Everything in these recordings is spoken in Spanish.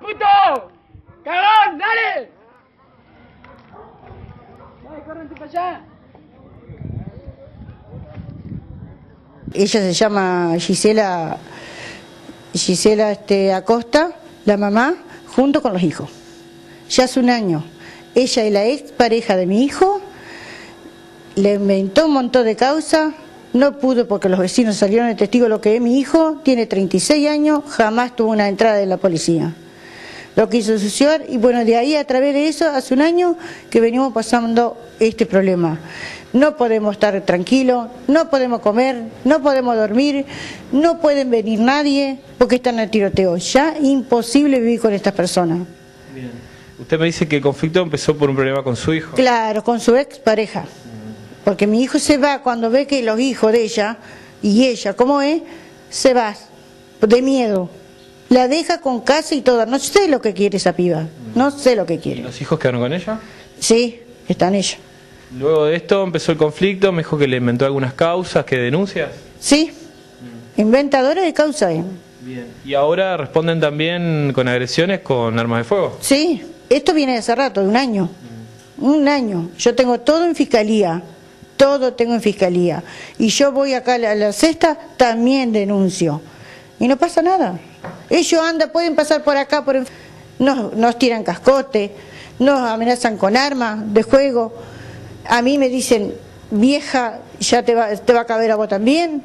puto! ¡Cagón, dale! Dale, corrente para allá. Ella se llama Gisela Acosta, la mamá, junto con los hijos. Ya hace un año, ella y la ex pareja de mi hijo le inventó un montón de causas, no pudo porque los vecinos salieron de testigo. Lo que es mi hijo, tiene 36 años, jamás tuvo una entrada de la policía. Lo quiso suceder y bueno, de ahí a través de eso, hace un año que venimos pasando este problema. No podemos estar tranquilos, no podemos comer, no podemos dormir, no pueden venir nadie porque están en el tiroteo. Ya imposible vivir con estas personas. Bien. Usted me dice que el conflicto empezó por un problema con su hijo. Claro, con su ex pareja. Porque mi hijo se va cuando ve que los hijos de ella y ella, como es, se va de miedo. La deja con casa y todo. No sé lo que quiere esa piba. No sé lo que quiere. ¿Y los hijos quedaron con ella? Sí, están ellos. Luego de esto empezó el conflicto, me dijo que le inventó algunas causas, ¿qué denuncias? Sí, inventadora de causa. Bien. ¿Y ahora responden también con agresiones con armas de fuego? Sí, esto viene de hace rato, de un año. Un año. Yo tengo todo en fiscalía. Todo tengo en fiscalía. Y yo voy acá a la sexta, también denuncio. Y no pasa nada. Ellos pueden pasar por acá, nos tiran cascote, nos amenazan con armas de juego. A mí me dicen, vieja, ya te va a caber a vos también.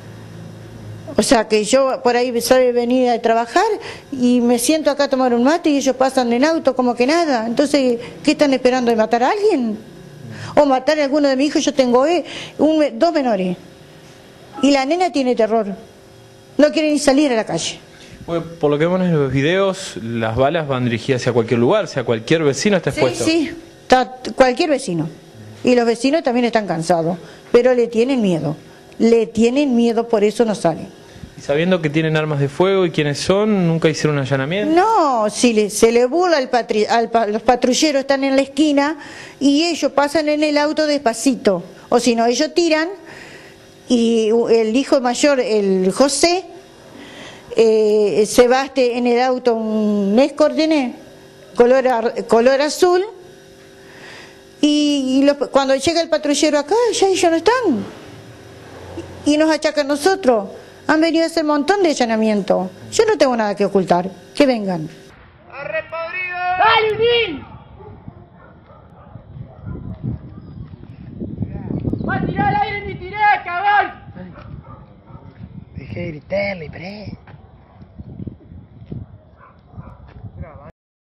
O sea que yo por ahí sabe venir a trabajar y me siento acá a tomar un mate y ellos pasan en auto como que nada. Entonces, ¿qué están esperando? ¿De matar a alguien? ¿O matar a alguno de mis hijos? Yo tengo dos menores. Y la nena tiene terror. No quiere ni salir a la calle. Pues, por lo que vemos en los videos, las balas van dirigidas hacia cualquier lugar, o sea, cualquier vecino está expuesto. Sí, cualquier vecino. Y los vecinos también están cansados, pero le tienen miedo. Le tienen miedo, por eso no salen. Y sabiendo que tienen armas de fuego y quiénes son, ¿nunca hicieron un allanamiento? No, si se le burla los patrulleros están en la esquina y ellos pasan en el auto despacito. O si no, ellos tiran y el hijo mayor, el José, se va en el auto un Escort color azul y cuando llega el patrullero acá, ya ellos no están y nos achacan a nosotros. Han venido a hacer un montón de allanamiento. Yo no tengo nada que ocultar, que vengan. ¡Arre podrido! ¡Dale, Unín! ¡Va a tirar al aire ni tiré, cabrón! Dejé de gritarle, pre.